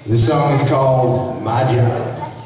This song is called My Job.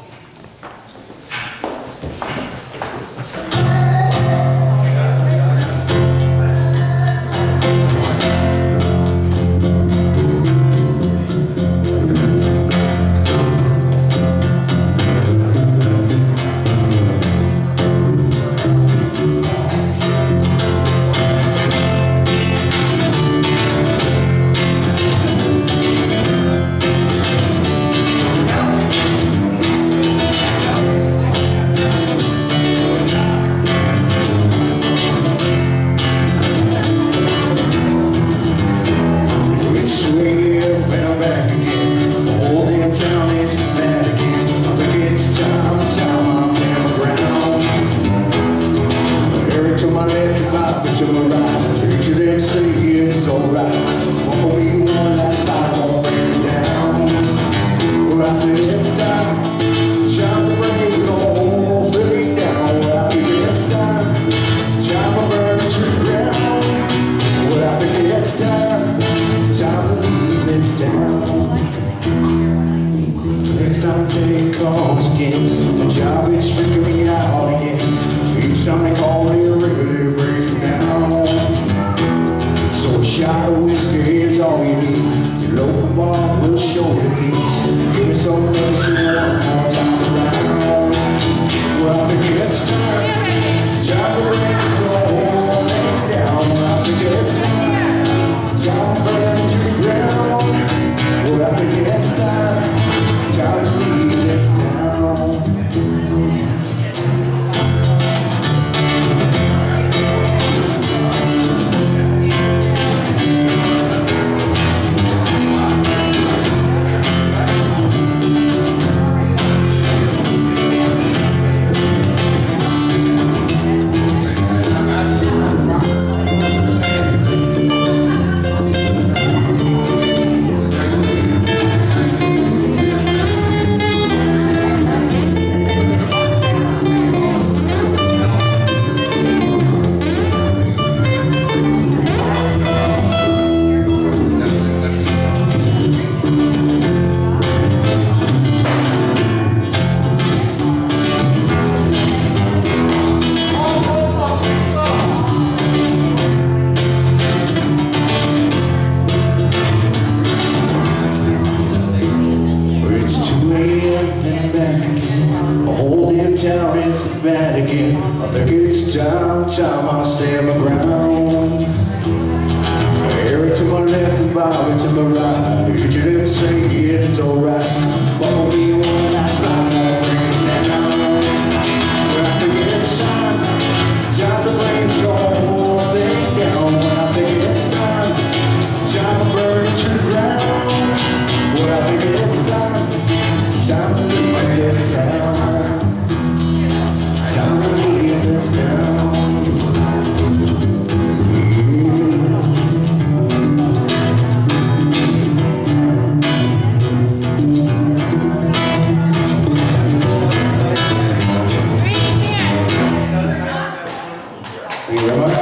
My job is freaking me out again. Each time they call me a regular, it brings me down. So a shot of whiskey is all you need. Your local bar will show the peace. Give me some mercy one more time around. Well, I think it's time. Time to bring the whole thing down. Well, I think it's time. Time to burn to the ground. Well, I think it's time. Time to leave this town. Town is bad again. I think it's time I stand my ground. Eric to my left and Bobby to my right. Could you never say it's alright? But for me, one last time I'll bring it down. But I think it's time to bring the whole thing down. But I think it's time to burn it to the ground. But I think it's time to leave this town. Time to leave this town. Thank you very much.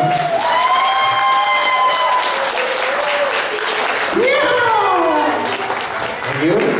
Thank you.